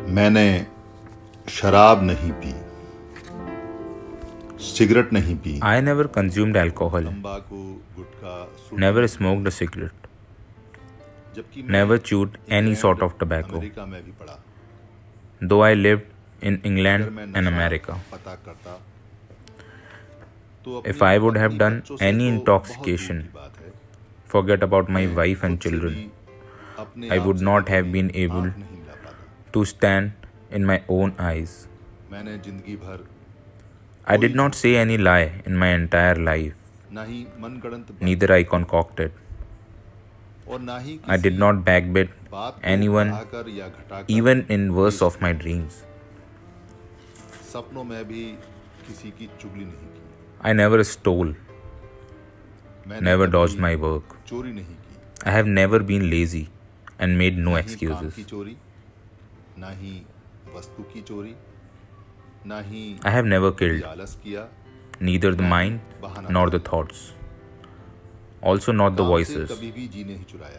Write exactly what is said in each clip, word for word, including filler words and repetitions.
मैंने शराब नहीं पी, सिगरेट नहीं पी, I never consumed alcohol, तंबाकू, gutkha, never smoked a cigarette, जबकि never chewed any sort of tobacco, America में भी पढ़ा। though I lived in England अगर मैं and नशा America. पता करता तो If अपनी I would have पत्नी done बच्चों से any तो intoxication, बहुत दूर की बात है, forget about my मैं wife and खुद से children, भी अपने I आप would से not कभी have been आँख able नहीं मिला पाता। to stand in my own eyes. मैंने जिंदगी भर I did not say any lie in my entire life, ना ही मनगढ़ंत बात neither I concocted. और ना ही I did किसी not backbit बात को anyone, बढ़ाकर या घटाकर even in worst of my dreams. सपनों में भी किसी की चुगली नहीं की। I never stole, मैंने never कभी dodged my work. चोरी नहीं की, I have never been lazy and made no ना ही काम की excuses. चोरी, ना ही वस्तु की चोरी, ना ही I have never killed, आलस किया, neither the mind nor the thoughts, also not the काम से voices. कभी भी जी नहीं चुराया,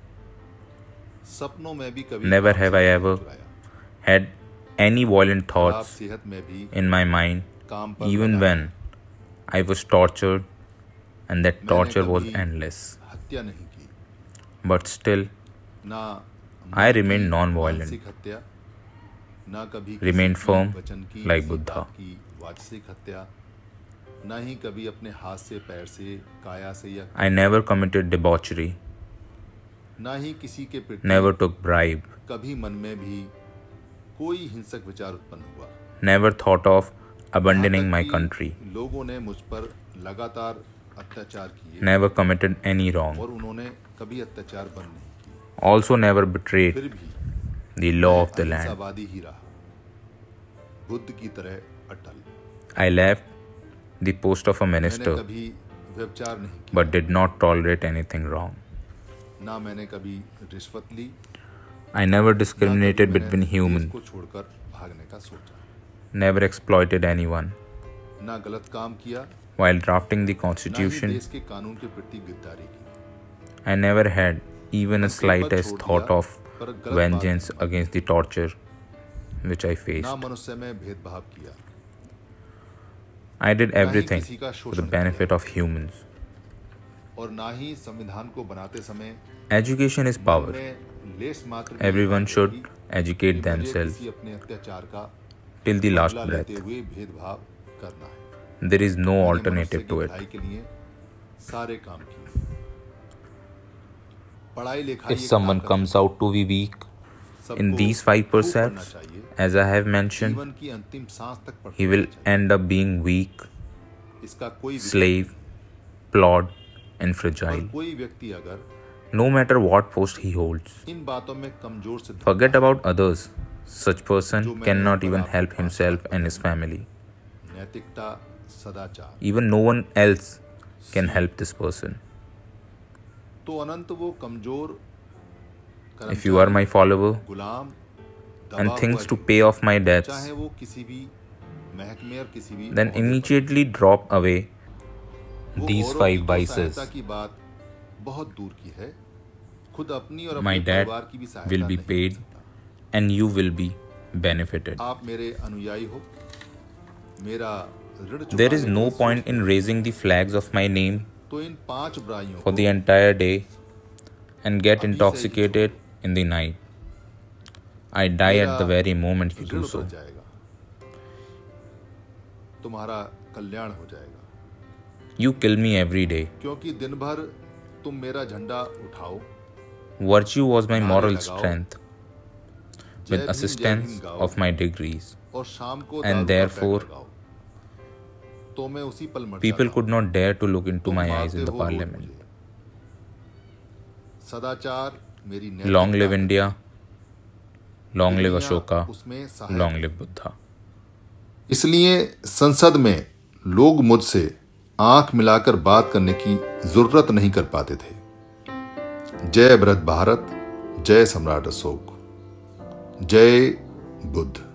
सपनों में भी कभी Never काम have से I जी ever नहीं चुराया। had any violent खराब thoughts सेहत में भी in my mind, काम पर even लगा when I was tortured and that मैंने torture was कभी endless. हत्या नहीं की, But still, ना I मन की remained non-violent, मानसिक हत्या, ना कभी किसी remained की firm वचन की like किसी Buddha. बात की वाचिक हत्या, ना ही कभी अपने हाथ से, पैर से, काया से या I never committed debauchery, ना ही किसी के प्रति never took bribe, कभी मन में भी कोई हिंसक विचार उत्पन्न हुआ। never thought of abandoning यहाँ my तक country, कि लोगों ने मुझ पर लगातार अत्याचार किए never committed any wrong, और उन्होंने कभी अत्याचार बंद नहीं किए, also never betrayed फिर भी the law मैं of the land. अहिंसावादी ही रहा, बुद्ध की तरह अटल। I left the post of a मैंने minister कभी व्यभिचार नहीं किया, but did not tolerate anything wrong. ना मैंने कभी रिश्वत ली, I never ना discriminated कभी between मैंने देश humans, को छोड़कर भागने का सोचा, never exploited anyone. ना गलत काम किया, While drafting the ना ही constitution, देश के कानून के प्रति गिरदारी की। I never had even a पद slightest छोड़ thought दिया, of पर गलत vengeance बात नहीं against the torture which I की। faced. ना मनुष्य में भेदभाव किया, I did ना ही everything किसी का for the शोषण benefit किया, of humans. और ना ही संविधान को बनाते समय Education is मन power. में लेश मात्र भी Everyone बात should रखी educate कि मुझे themselves किसी अपने अत्याचार का till the last बदला breath. लेते हुए भेदभाव करना है। There is no मैंने alternative मनुष्य to की it. भलाई के लिए सारे काम किए। पढ़ाई लिखाई If एक someone ताकत comes है, out to be weak in सबको these five खूब पढ़ना precepts, चाहिए, as I have mentioned, जीवन की अंतिम सांस तक पढ़ते he will रहना चाहिए। end up being weak, इसका कोई विकल्प slave, plod, and और fragile, कोई व्यक्ति अगर no matter what post he holds. इन बातों में कमजोर सिद्ध Forget होता about others. Such जो person मैंने cannot ऊपर even आपको help पांच himself बात and his बताई, family. नैतिकता, सदाचार, Even no one else can help this person. तो अनंत वो कमजोर If you are my follower गुलाम दबा and हुआ thinks to जीव, pay off my debts, चाहे वो किसी भी महकमे और किसी भी then ओहदे पर immediately drop away वो these औरों five की तो vices. सहायता की बात बहुत दूर की है, खुद अपनी और My अपने debt परिवार की भी सहायता will be नहीं कर paid सकता। and you will be benefited. आप मेरे अनुयायी हो, मेरा ऋण There is चुकाने no की point सोच in raising the flags of my name तो इन पांच बुराइयों for को the entire day and get अभी से ही intoxicated in the night. I die at the very moment you ऋण do so. भर जाएगा, तुम्हारा कल्याण हो जाएगा, You kill me every day. क्योंकि दिन भर तुम मेरा झंडा उठाओ, Virtue was my नारे moral लगाओ, strength जय with भीम, जय assistance भीम गाओ, of my degrees. और शाम को And दारू का therefore, पैक लगाओ, तो मैं उसी पल मर People जाता could हूं। not dare to look into तुम my eyes मारते in the हो रोज parliament. मुझे। सदाचार मेरी Long नैतिक live ताकत India, long live दुनिया Ashoka, उसमें सहायक long है। live Buddha. इसलिए संसद में लोग मुझसे आंख मिलाकर बात करने की जरूरत नहीं कर पाते थे। जय बृहद भारत, जय सम्राट अशोक, जय बुद्ध।